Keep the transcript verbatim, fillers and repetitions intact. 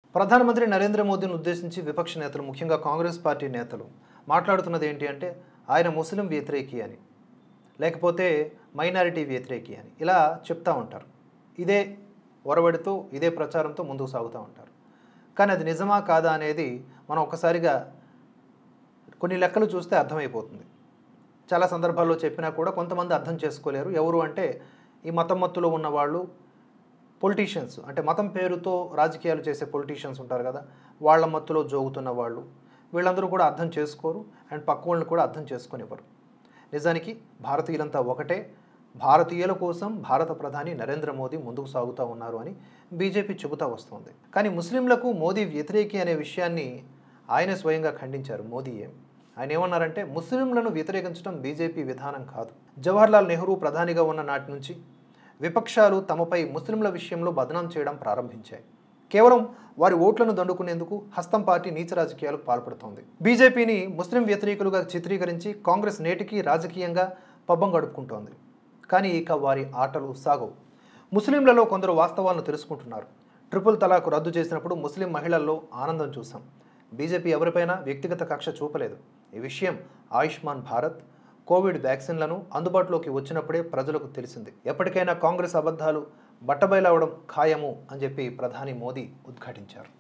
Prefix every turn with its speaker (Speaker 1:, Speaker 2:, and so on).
Speaker 1: ప్రధానమంత్రి నరేంద్ర మోదీని ఉద్దేశించి విపక్ష నేతలు, ముఖ్యంగా కాంగ్రెస్ పార్టీ నేతలు మాట్లాడుతున్నది ఏంటి అంటే ఆయన ముస్లిం వ్యతిరేకి అని, లేకపోతే మైనారిటీ వ్యతిరేకి అని ఇలా చెప్తా ఉంటారు. ఇదే ఒరవడితో ఇదే ప్రచారంతో ముందుకు సాగుతూ ఉంటారు. కానీ అది నిజమా కాదా అనేది మనం ఒక్కసారిగా కొన్ని లెక్కలు చూస్తే అర్థమైపోతుంది. చాలా సందర్భాల్లో చెప్పినా కూడా కొంతమంది అర్థం చేసుకోలేరు. ఎవరు అంటే ఈ మతం మత్తులో ఉన్నవాళ్ళు, పొలిటీషియన్స్, అంటే మతం పేరుతో రాజకీయాలు చేసే పొలిటీషియన్స్ ఉంటారు కదా, వాళ్ళ మత్తులో జోగుతున్న వాళ్ళు, వీళ్ళందరూ కూడా అర్థం చేసుకోరు అండ్ పక్క వాళ్ళని కూడా అర్థం చేసుకునేవారు. నిజానికి భారతీయులంతా ఒకటే, భారతీయుల కోసం భారత ప్రధాని నరేంద్ర మోదీ ముందుకు సాగుతూ ఉన్నారు అని బీజేపీ చెబుతూ వస్తుంది. కానీ ముస్లింలకు మోదీ వ్యతిరేకి అనే విషయాన్ని ఆయనే స్వయంగా ఖండించారు. మోదీయే ఆయన ఏమన్నారంటే ముస్లింలను వ్యతిరేకించడం బీజేపీ విధానం కాదు. జవహర్లాల్ నెహ్రూ ప్రధానిగా ఉన్న నాటి నుంచి విపక్షాలు తమపై ముస్లింల విషయంలో బదనాం చేయడం ప్రారంభించాయి. కేవలం వారి ఓట్లను దండుకునేందుకు హస్తం పార్టీ నీచ రాజకీయాలకు పాల్పడుతోంది. బీజేపీని ముస్లిం వ్యతిరేకులుగా చిత్రీకరించి కాంగ్రెస్ నేటికి రాజకీయంగా పబ్బం గడుపుకుంటోంది. కానీ ఇక వారి ఆటలు సాగవు. ముస్లింలలో కొందరు వాస్తవాలను తెలుసుకుంటున్నారు. ట్రిపుల్ తలాక్ రద్దు చేసినప్పుడు ముస్లిం మహిళల్లో ఆనందం చూసాం. బీజేపీ ఎవరిపైనా వ్యక్తిగత కక్ష చూపలేదు. ఈ విషయం ఆయుష్మాన్ భారత్, కోవిడ్ వ్యాక్సిన్లను అందుబాటులోకి వచ్చినప్పుడే ప్రజలకు తెలిసింది. ఎప్పటికైనా కాంగ్రెస్ అబద్ధాలు బట్టబయలవడం ఖాయము అని చెప్పి ప్రధాని మోదీ ఉద్ఘాటించారు.